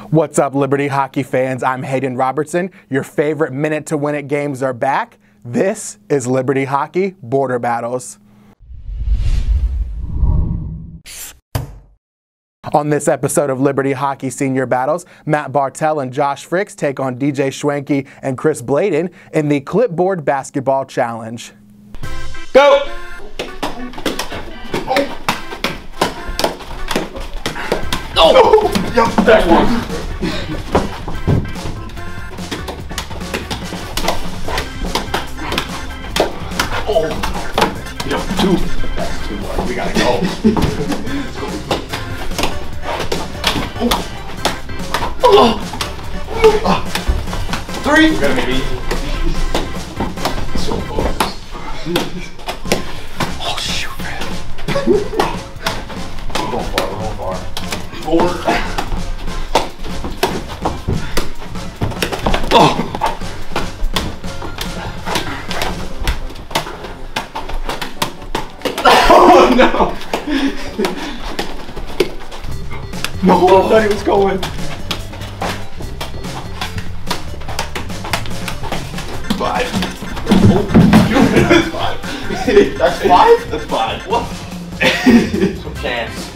What's up, Liberty hockey fans? I'm Hayden Robertson. Your favorite minute to win it games are back. This is Liberty Hockey Border Battles. On this episode of Liberty Hockey Senior Battles, Matt Bartell and Josh Fricks take on DJ Schwenke and Chris Bladen in the Clipboard Basketball Challenge. Go! Oh! Yep, that one. Oh! Yep, two. That's too much. We gotta go. Three. We're gonna make it easy. So focused. Oh shoot, man. We're going far. Four. Oh. Oh no. No, I thought he was going. Five. Oh, that's five. That's five? That's five. What? Some chance.